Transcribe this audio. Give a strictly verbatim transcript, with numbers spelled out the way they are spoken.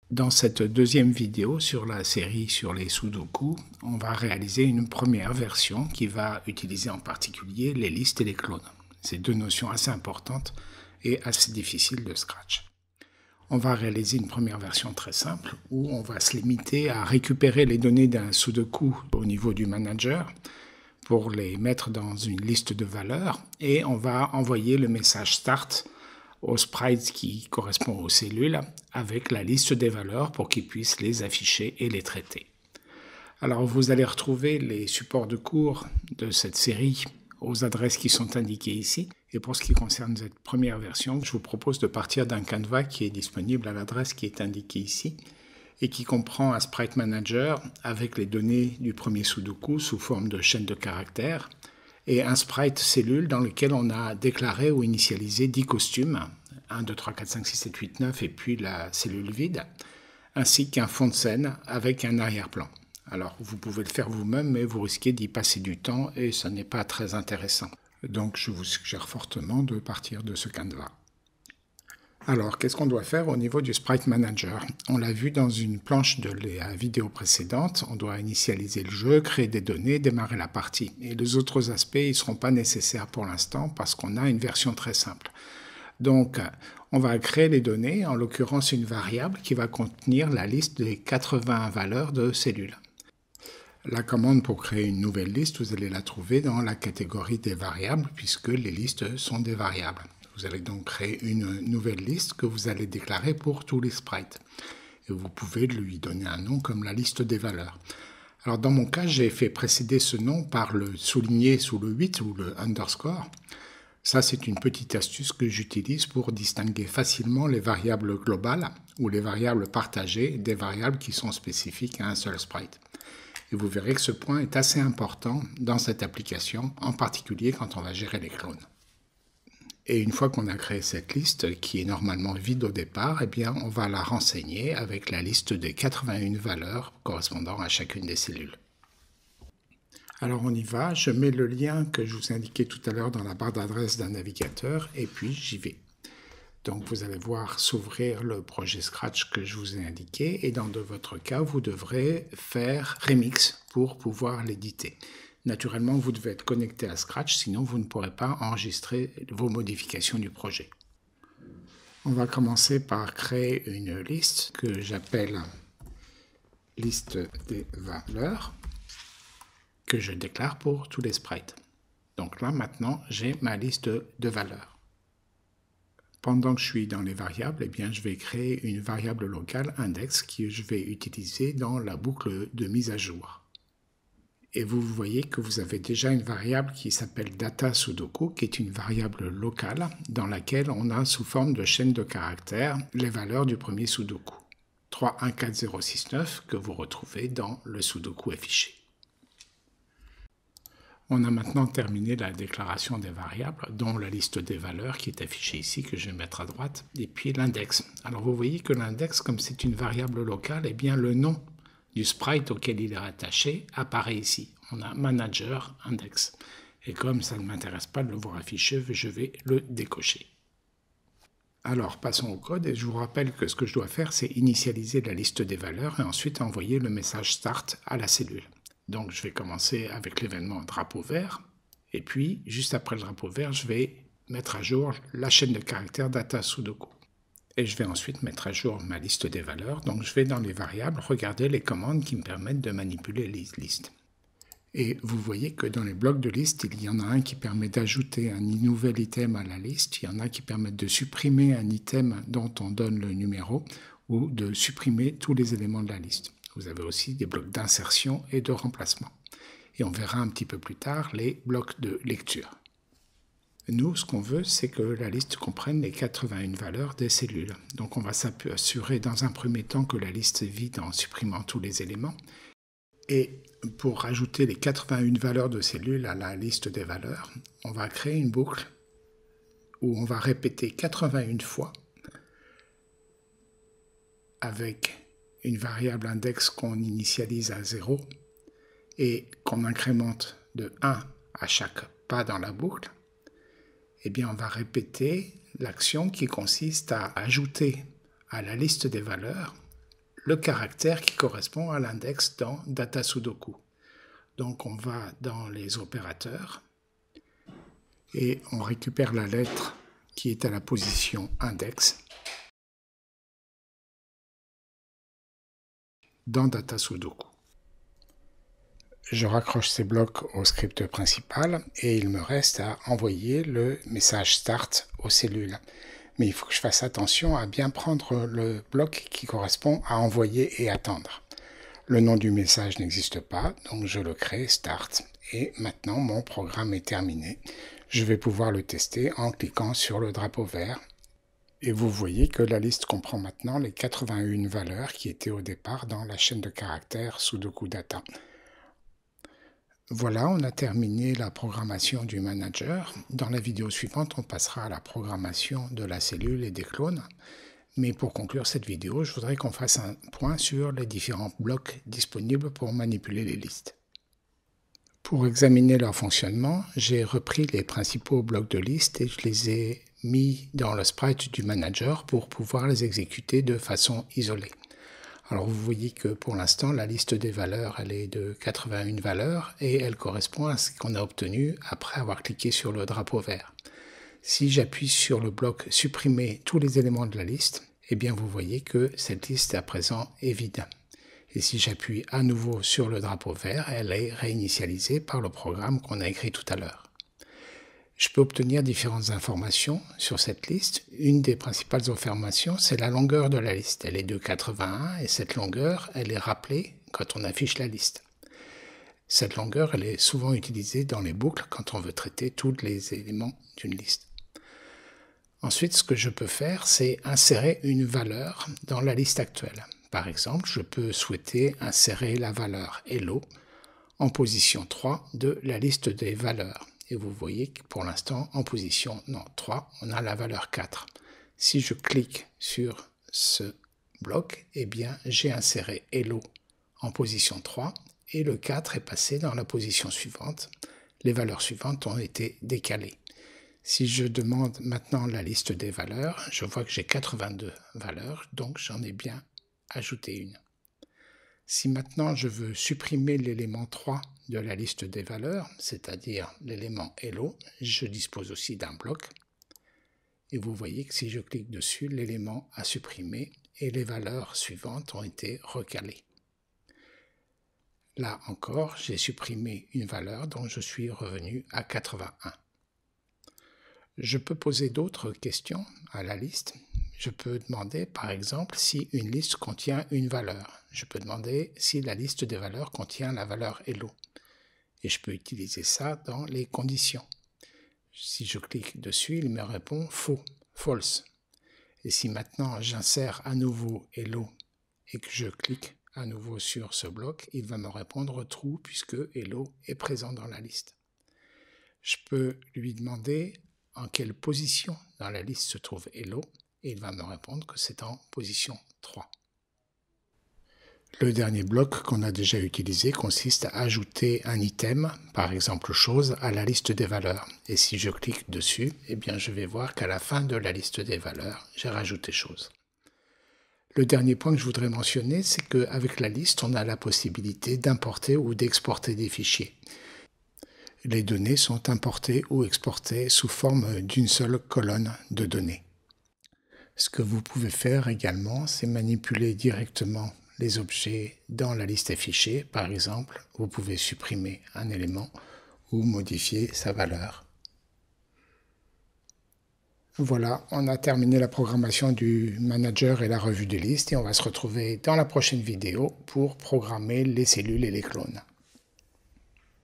Dans cette deuxième vidéo sur la série sur les Sudoku, on va réaliser une première version qui va utiliser en particulier les listes et les clones. C'est deux notions assez importantes et assez difficiles de Scratch. On va réaliser une première version très simple où on va se limiter à récupérer les données d'un Sudoku au niveau du manager pour les mettre dans une liste de valeurs et on va envoyer le message start au sprite qui correspond aux cellules avec la liste des valeurs pour qu'ils puissent les afficher et les traiter. Alors vous allez retrouver les supports de cours de cette série aux adresses qui sont indiquées ici. Et pour ce qui concerne cette première version, je vous propose de partir d'un canevas qui est disponible à l'adresse qui est indiquée ici et qui comprend un sprite manager avec les données du premier Sudoku sous forme de chaîne de caractères et un sprite cellule dans lequel on a déclaré ou initialisé dix costumes, un, deux, trois, quatre, cinq, six, sept, huit, neuf, et puis la cellule vide, ainsi qu'un fond de scène avec un arrière-plan. Alors, vous pouvez le faire vous-même, mais vous risquez d'y passer du temps et ce n'est pas très intéressant. Donc, je vous suggère fortement de partir de ce canevas. Alors, qu'est-ce qu'on doit faire au niveau du Sprite Manager? On l'a vu dans une planche de la vidéo précédente, on doit initialiser le jeu, créer des données, démarrer la partie. Et les autres aspects, ils ne seront pas nécessaires pour l'instant parce qu'on a une version très simple. Donc, on va créer les données, en l'occurrence une variable qui va contenir la liste des quatre-vingts valeurs de cellules. La commande pour créer une nouvelle liste, vous allez la trouver dans la catégorie des variables puisque les listes sont des variables. Vous allez donc créer une nouvelle liste que vous allez déclarer pour tous les sprites. Et vous pouvez lui donner un nom comme la liste des valeurs. Alors dans mon cas, j'ai fait précéder ce nom par le souligné sous le huit ou le underscore. Ça, c'est une petite astuce que j'utilise pour distinguer facilement les variables globales ou les variables partagées des variables qui sont spécifiques à un seul sprite. Et vous verrez que ce point est assez important dans cette application, en particulier quand on va gérer les clones. Et une fois qu'on a créé cette liste, qui est normalement vide au départ, eh bien, on va la renseigner avec la liste des quatre-vingt-une valeurs correspondant à chacune des cellules. Alors on y va, je mets le lien que je vous ai indiqué tout à l'heure dans la barre d'adresse d'un navigateur, et puis j'y vais. Donc vous allez voir s'ouvrir le projet Scratch que je vous ai indiqué, et dans de votre cas, vous devrez faire Remix pour pouvoir l'éditer. Naturellement, vous devez être connecté à Scratch, sinon vous ne pourrez pas enregistrer vos modifications du projet. On va commencer par créer une liste que j'appelle liste des valeurs que je déclare pour tous les sprites. Donc là, maintenant, j'ai ma liste de valeurs. Pendant que je suis dans les variables, eh bien, je vais créer une variable locale index que je vais utiliser dans la boucle de mise à jour. Et vous voyez que vous avez déjà une variable qui s'appelle data Sudoku, qui est une variable locale dans laquelle on a sous forme de chaîne de caractères les valeurs du premier Sudoku. trois, un, quatre, zéro, six, neuf que vous retrouvez dans le Sudoku affiché. On a maintenant terminé la déclaration des variables, dont la liste des valeurs qui est affichée ici, que je vais mettre à droite, et puis l'index. Alors vous voyez que l'index, comme c'est une variable locale, eh bien le nom du sprite auquel il est rattaché apparaît ici. On a manager index. Et comme ça ne m'intéresse pas de le voir affiché, je vais le décocher. Alors passons au code et je vous rappelle que ce que je dois faire, c'est initialiser la liste des valeurs et ensuite envoyer le message start à la cellule. Donc je vais commencer avec l'événement drapeau vert et puis juste après le drapeau vert, je vais mettre à jour la chaîne de caractères data Sudoku. Et je vais ensuite mettre à jour ma liste des valeurs. Donc je vais dans les variables regarder les commandes qui me permettent de manipuler les listes. Et vous voyez que dans les blocs de liste, il y en a un qui permet d'ajouter un nouvel item à la liste. Il y en a qui permettent de supprimer un item dont on donne le numéro ou de supprimer tous les éléments de la liste. Vous avez aussi des blocs d'insertion et de remplacement. Et on verra un petit peu plus tard les blocs de lecture. Nous, ce qu'on veut, c'est que la liste comprenne les quatre-vingt-une valeurs des cellules. Donc on va s'assurer dans un premier temps que la liste est vide en supprimant tous les éléments. Et pour rajouter les quatre-vingt-une valeurs de cellules à la liste des valeurs, on va créer une boucle où on va répéter quatre-vingt-une fois avec une variable index qu'on initialise à zéro et qu'on incrémente de un à chaque pas dans la boucle. Eh bien, on va répéter l'action qui consiste à ajouter à la liste des valeurs le caractère qui correspond à l'index dans Data Sudoku. Donc on va dans les opérateurs et on récupère la lettre qui est à la position index dans Data Sudoku. Je raccroche ces blocs au script principal et il me reste à envoyer le message start aux cellules. Mais il faut que je fasse attention à bien prendre le bloc qui correspond à envoyer et attendre. Le nom du message n'existe pas, donc je le crée start. Et maintenant, mon programme est terminé. Je vais pouvoir le tester en cliquant sur le drapeau vert. Et vous voyez que la liste comprend maintenant les quatre-vingt-une valeurs qui étaient au départ dans la chaîne de caractères Sudoku Data. Voilà, on a terminé la programmation du manager. Dans la vidéo suivante, on passera à la programmation de la cellule et des clones. Mais pour conclure cette vidéo, je voudrais qu'on fasse un point sur les différents blocs disponibles pour manipuler les listes. Pour examiner leur fonctionnement, j'ai repris les principaux blocs de liste et je les ai mis dans le sprite du manager pour pouvoir les exécuter de façon isolée. Alors vous voyez que pour l'instant, la liste des valeurs, elle est de quatre-vingt-une valeurs et elle correspond à ce qu'on a obtenu après avoir cliqué sur le drapeau vert. Si j'appuie sur le bloc « Supprimer tous les éléments de la liste », eh bien vous voyez que cette liste à présent est vide. Et si j'appuie à nouveau sur le drapeau vert, elle est réinitialisée par le programme qu'on a écrit tout à l'heure. Je peux obtenir différentes informations sur cette liste. Une des principales informations, c'est la longueur de la liste. Elle est de quatre-vingt-un et cette longueur, elle est rappelée quand on affiche la liste. Cette longueur, elle est souvent utilisée dans les boucles quand on veut traiter tous les éléments d'une liste. Ensuite, ce que je peux faire, c'est insérer une valeur dans la liste actuelle. Par exemple, je peux souhaiter insérer la valeur Hello en position trois de la liste des valeurs. Et vous voyez que pour l'instant, en position non, trois, on a la valeur quatre. Si je clique sur ce bloc, eh bien, j'ai inséré Hello en position trois et le quatre est passé dans la position suivante. Les valeurs suivantes ont été décalées. Si je demande maintenant la liste des valeurs, je vois que j'ai quatre-vingt-deux valeurs, donc j'en ai bien ajouté une. Si maintenant je veux supprimer l'élément trois de la liste des valeurs, c'est-à-dire l'élément Hello, je dispose aussi d'un bloc. Et vous voyez que si je clique dessus, l'élément a supprimé et les valeurs suivantes ont été recalées. Là encore, j'ai supprimé une valeur, donc je suis revenu à quatre-vingt-un. Je peux poser d'autres questions à la liste. Je peux demander, par exemple, si une liste contient une valeur. Je peux demander si la liste des valeurs contient la valeur Hello. Et je peux utiliser ça dans les conditions. Si je clique dessus, il me répond faux, false. Et si maintenant j'insère à nouveau Hello et que je clique à nouveau sur ce bloc, il va me répondre true puisque Hello est présent dans la liste. Je peux lui demander en quelle position dans la liste se trouve Hello et il va me répondre que c'est en position trois. Le dernier bloc qu'on a déjà utilisé consiste à ajouter un item, par exemple chose, à la liste des valeurs. Et si je clique dessus, eh bien je vais voir qu'à la fin de la liste des valeurs, j'ai rajouté chose. Le dernier point que je voudrais mentionner, c'est qu'avec la liste, on a la possibilité d'importer ou d'exporter des fichiers. Les données sont importées ou exportées sous forme d'une seule colonne de données. Ce que vous pouvez faire également, c'est manipuler directement les objets dans la liste affichée. Par exemple, vous pouvez supprimer un élément ou modifier sa valeur. Voilà, on a terminé la programmation du manager et la revue des listes et on va se retrouver dans la prochaine vidéo pour programmer les cellules et les clones.